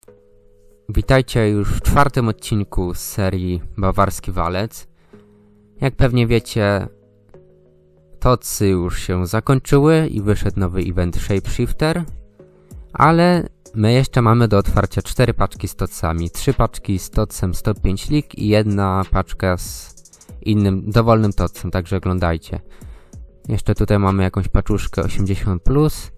Witajcie już w czwartym odcinku z serii Bawarski Walec. Jak pewnie wiecie, TOTSy już się zakończyły i wyszedł nowy event Shapeshifter, ale my jeszcze mamy do otwarcia 4 paczki z TOTSami. 3 paczki z TOTSem 105 lig i jedna paczka z innym, dowolnym TOTSem, także oglądajcie. Jeszcze tutaj mamy jakąś paczuszkę 80+.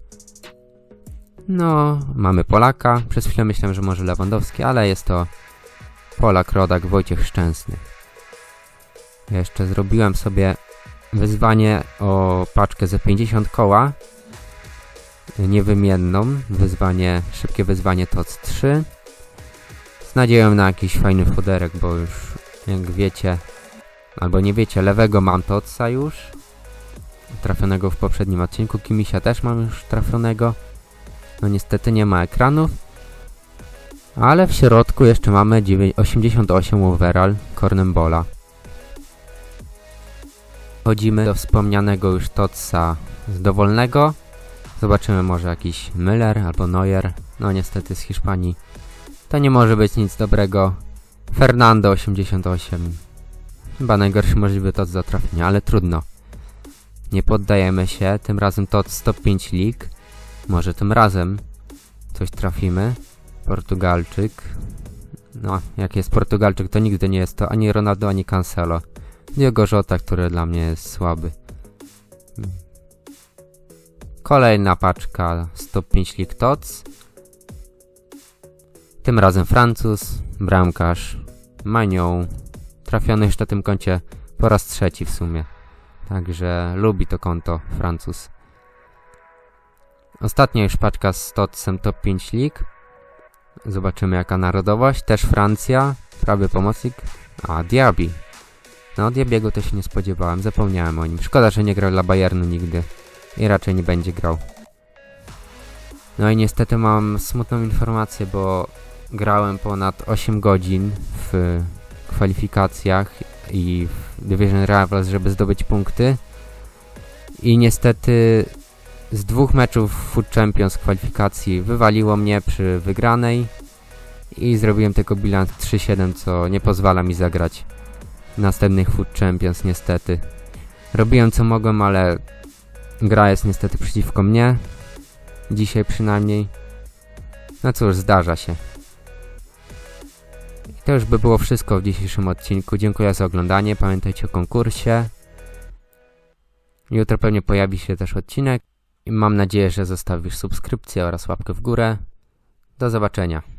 No, mamy Polaka. Przez chwilę myślałem, że może Lewandowski, ale jest to Polak, rodak, Wojciech Szczęsny. Jeszcze zrobiłem sobie wyzwanie o paczkę za 50 koła. Niewymienną. Szybkie wyzwanie TOTS 3. Z nadzieją na jakiś fajny foderek, bo już jak wiecie, albo nie wiecie, lewego mam TOTSa już. Trafionego w poprzednim odcinku. Kimisia też mam już trafionego. No niestety nie ma ekranów. Ale w środku jeszcze mamy 88 overall Cornembola. Chodzimy do wspomnianego już TOTSa z dowolnego. Zobaczymy, może jakiś Müller albo Neuer. No niestety z Hiszpanii to nie może być nic dobrego. Fernando 88. Chyba najgorszy możliwy TOTS do trafienia, ale trudno. Nie poddajemy się. Tym razem TOTS 105 lig. Może tym razem coś trafimy. Portugalczyk. No, jak jest Portugalczyk, to nigdy nie jest to ani Ronaldo, ani Cancelo. Diogo Jota, który dla mnie jest słaby. Kolejna paczka 105 lig TOTS. Tym razem Francuz, bramkarz, Magnon. Trafiony już na tym koncie po raz trzeci w sumie. Także lubi to konto Francuz. Ostatnia już paczka z TOTSem Top 5 League. Zobaczymy jaka narodowość. Też Francja. Prawy pomocnik. A, Diaby. No, Diabiego to się nie spodziewałem. Zapomniałem o nim. Szkoda, że nie grał dla Bayernu nigdy. I raczej nie będzie grał. No i niestety mam smutną informację, bo grałem ponad 8 godzin w kwalifikacjach i w Division Rivals, żeby zdobyć punkty. I niestety z 2 meczów Food Champions kwalifikacji wywaliło mnie przy wygranej i zrobiłem tylko bilans 3-7, co nie pozwala mi zagrać następnych Food Champions niestety. Robiłem co mogłem, ale gra jest niestety przeciwko mnie. Dzisiaj przynajmniej. No cóż, zdarza się. I to już by było wszystko w dzisiejszym odcinku. Dziękuję za oglądanie. Pamiętajcie o konkursie. Jutro pewnie pojawi się też odcinek. I mam nadzieję, że zostawisz subskrypcję oraz łapkę w górę. Do zobaczenia.